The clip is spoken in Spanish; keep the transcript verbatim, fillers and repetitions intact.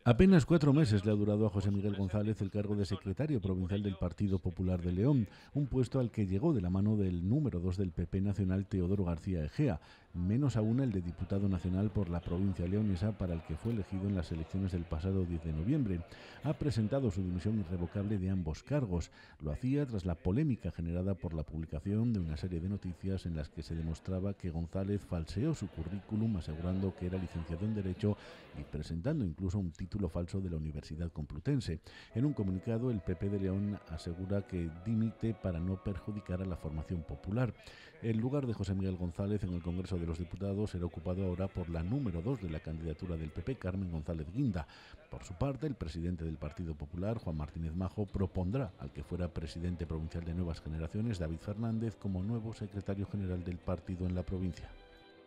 Apenas cuatro meses le ha durado a José Miguel González el cargo de secretario provincial del Partido Popular de León, un puesto al que llegó de la mano del número dos del P P nacional, Teodoro García Egea, menos aún el de diputado nacional por la provincia leonesa, para el que fue elegido en las elecciones del pasado diez de noviembre. Ha presentado su dimisión irrevocable de ambos cargos. Lo hacía tras la polémica generada por la publicación de una serie de noticias en las que se demostraba que González falseó su currículum asegurando que era licenciado en Derecho y presentando incluso un título falso de la Universidad Complutense. En un comunicado, el P P de León asegura que dimite para no perjudicar a la formación popular. El lugar de José Miguel González en el Congreso de los Diputados será ocupado ahora por la número dos de la candidatura del P P, Carmen González Guinda. Por su parte, el presidente del Partido Popular, Juan Martínez Majo, propondrá al que fuera presidente provincial de Nuevas Generaciones, David Fernández, como nuevo secretario general del partido en la provincia.